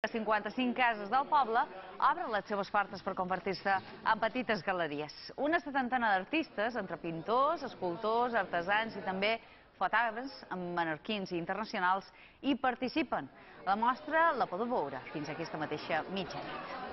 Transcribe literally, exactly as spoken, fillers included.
cinquanta-cinc cases del poble obren les seves portes per convertir-se en petites galeries. Una setantena d'artistes, entre pintors, escultors, artesans i també fotògrafs amb menorquins i internacionals, hi participen. La mostra la podeu veure fins aquesta mateixa mitjanit.